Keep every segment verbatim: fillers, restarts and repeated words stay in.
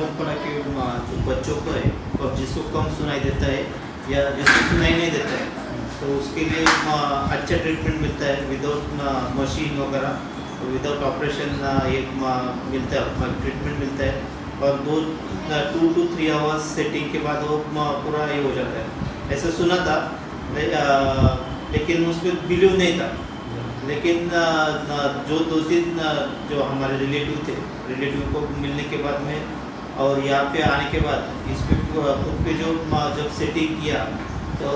मालूम पड़ा कि जो बच्चों को है और जिसको कम सुनाई देता है या जिसको सुनाई नहीं देता है तो उसके लिए अच्छा ट्रीटमेंट मिलता है विदाउट मशीन वगैरह, विदाउट ऑपरेशन एक मिलता है ट्रीटमेंट मिलता है और दो two two three hours sitting के बाद वो पूरा ये हो जाता है। ऐसा सुना था लेकिन उस पर बिलीव नहीं था। लेकिन जो दो तीन जो हमारे रिलेटिव थे, रिलेटिव को मिलने के बाद में और यहाँ पे आने के बाद इस पे खुद पे जो जब सेटिंग किया तो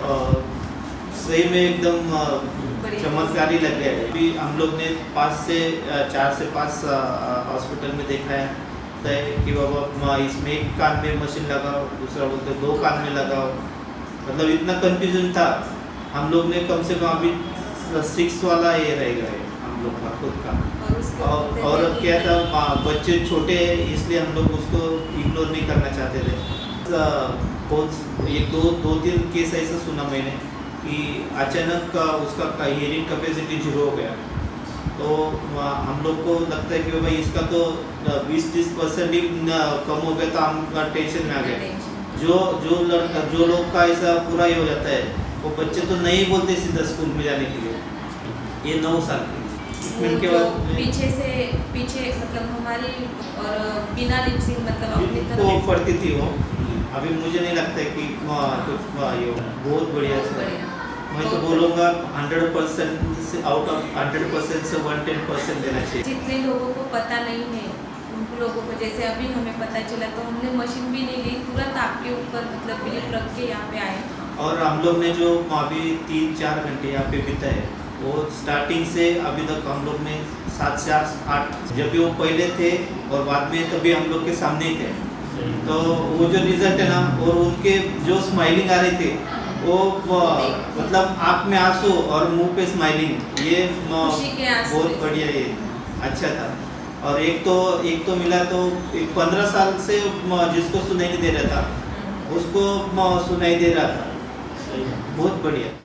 सही में एकदम चमत्कारी लग गया है। अभी हम लोग ने पाँच से चार से पाँच हॉस्पिटल में देखा है कि बाबा इसमें एक कान में मशीन लगाओ, दूसरा बोलते दो कान में लगाओ, मतलब इतना कंफ्यूजन था। हम लोग ने कम से कम अभी सिक्स वाला ये रहेगा हम लोग का खुद का और, और क्या था बच्चे छोटे इसलिए हम लोग उसको इग्नोर नहीं करना चाहते थे। बहुत ये दो दो तीन केस ऐसा सुना मैंने कि अचानक उसका हियरिंग कैपेसिटी जीरो हो गया तो हम लोग को लगता है कि भाई इसका तो बीस तीस परसेंट ही कम हो गया तो हम टेंशन में आ गए। जो जो लड़का जो लोग का ऐसा पूरा ही हो जाता है वो बच्चे तो नहीं बोलते सीधा स्कूल में जाने के लिए। ये नौ साल के के बाद पीछे से पीछे मतलब हमारी और बिना लिपसिंग मतलब अपनी तरफ वो पढ़ती थी वो। अभी मुझे नहीं लगता है कि कुछ ये बहुत बढ़िया से मैं तो बोलूँगा हंड्रेड परसेंट से आउट ऑफ हंड्रेड परसेंट से वन टेन परसेंट देना चाहिए। जितने लोगों को पता नहीं है उन लोगों को जैसे अभी हमें पता चला तो हमने मशीन भी नहीं ली, तुरंत आपके ऊपर मतलब बिलीफ रख के यहाँ पे आए। और हम लोग ने जो अभी तीन चार घंटे यहाँ पे बिताए वो स्टार्टिंग से अभी तक हम लोग ने सात से आठ जब भी वो पहले थे और बाद में तभी हम लोग के सामने ही थे तो वो जो रिजल्ट है ना और उनके जो स्माइलिंग आ रही थी वो मतलब आँख में आंसू और मुंह पे स्माइलिंग, ये बहुत बढ़िया ये अच्छा था। और एक तो एक तो मिला तो एक पंद्रह साल से जिसको सुनाई नहीं दे रहा था उसको सुनाई दे रहा था, बहुत बढ़िया।